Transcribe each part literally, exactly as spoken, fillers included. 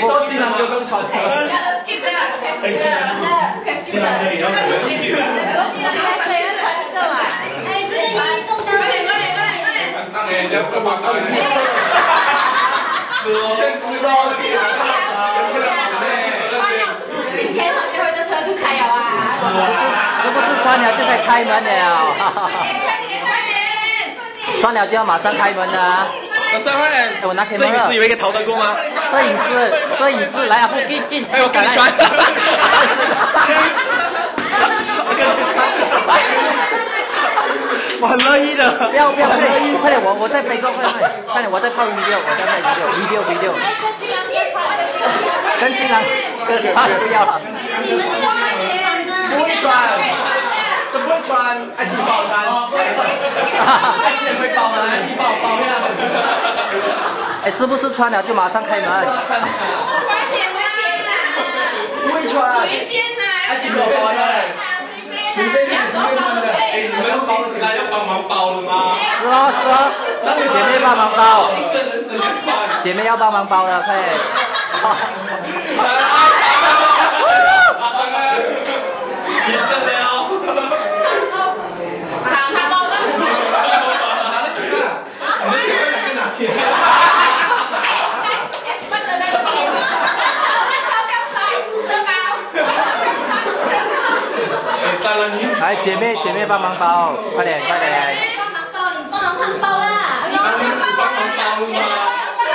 说新郎就不用穿。新郎可以要可以。 哎，这个你中奖！快点快点快点快点！ 当然要不帮当然。先知道去哪里？这个长嘞。 穿了是不是明天好像会的车就开了啊？ 是不是穿了就可以开门了？ 快点快点！ 穿了就要马上开门了。 我三块钱。我拿摄影师以为可以逃得过吗？ 摄影师，摄影师来啊！不进进。 哎，我跟你穿。我跟你穿。我很乐意的。 不要不要，快点快点，我我在背后，快点快点，我在拍 video， 我在拍 video video video。跟新郎跟穿不要了。 你们都快点呢！ 不会穿，都不会穿，爱情不好穿。爱情会包吗？爱情帮我包呀。 哎，是不是穿了就马上开门？ 快点快点啦！ 不会穿。 随便啦！ 爱情帮我包呀。随便你随便穿的。哎，你们要包起来要帮忙包了吗？ 是哦是哦，姐妹帮忙包。 一个人怎样穿？ 姐妹要帮忙包了，快点。 你真的哦。 他他包的很辛苦。 拿了几个？你的姐妹两个拿钱。 来，姐妹姐妹帮忙包，快点快点。 帮忙包，你帮忙看包啦！ 你们一起帮忙包了吗？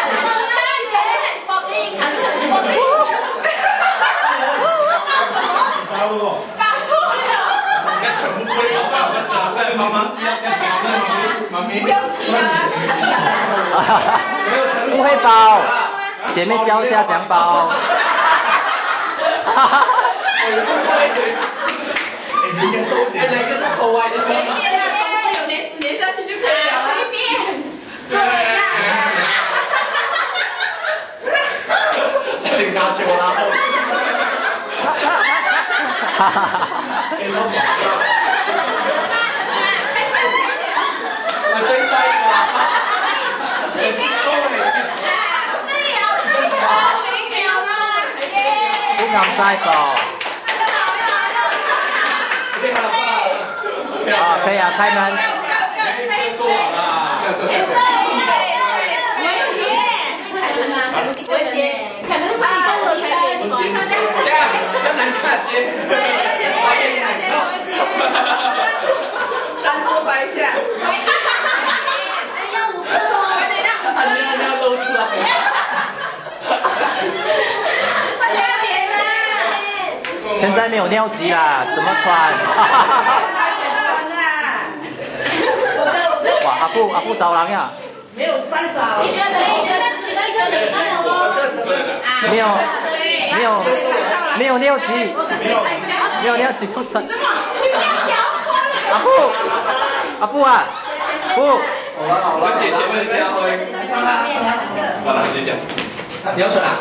包错了。 应该全部不会包吧？不是啊，快帮忙！妈咪， 不要气啊！ 不会包，姐妹教一下怎样包。哈哈。 哎，哪个是口歪的？ 随便啦，总之有帘子连下去就可以了。随便。这样。 你拿球啦！哈哈哈哈！我对赛啦！ 不敢晒手。啊，可以啊，开门。 做好了。 文杰，凯文快帮我开门。 这样要难看些。 三桌摆一下。哎呀，五个哦。 把尿尿露出来。 快点啦！ 现在没有尿急啦，怎么穿？哇，阿布阿布走廊呀！ 没有晒着。你觉得你觉得起了一个脸了哦？ 没有没有没有尿急，没有尿急不穿。阿布阿布啊，布。 好了好了，谢谢你的家辉。好了，谢谢。你要穿啊？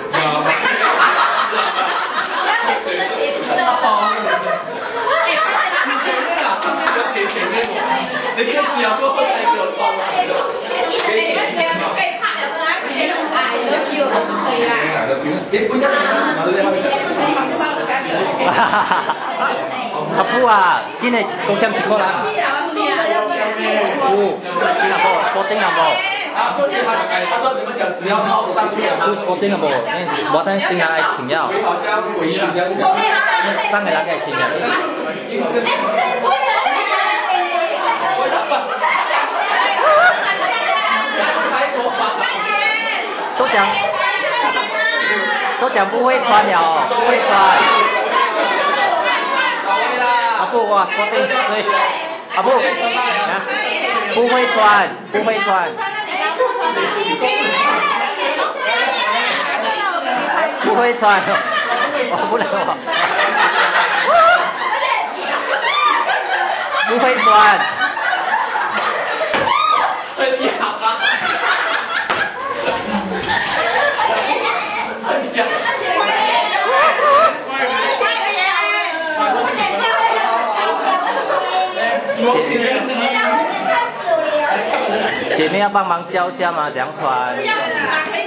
你可以試下嗰個睇叫我穿啦。幾錢？可以拆入啦，幾矮都要，可以啦。幾矮都要。你搬一次嘛？你可以阿布啊，今日都將幾個啦？哦，幾兩個？鎖定兩個。啊，不是他，他說你們講只要靠上去的嗎？鎖定兩個，我等新郎來請藥。好像回去的。上個人嘅請藥。都讲都讲不会穿了，不会穿。阿布哇，说对对，阿布，不会穿，不会穿，不会穿，我不能我，不会穿。很哑啊！姐妹要帮忙教一下吗？怎样穿？